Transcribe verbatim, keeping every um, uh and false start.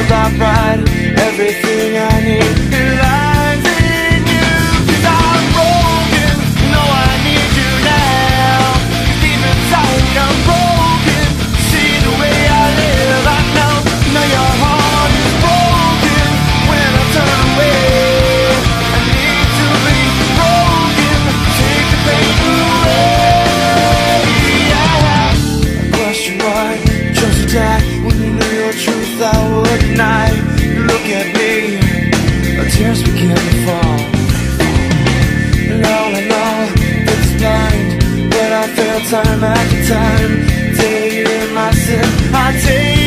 about right. Everything I need lies in you. 'Cause I'm broken, no I need you now. 'Cause deep inside I'm broken. See the way I live, I know. Know your heart is broken when I turn away. I need to be broken, take the pain away. Yeah. I question why just die when you knew your truth I would deny. You look at me, tears begin to fall. And all I know it's blind, but I fail time after time. Take you in my sin, I take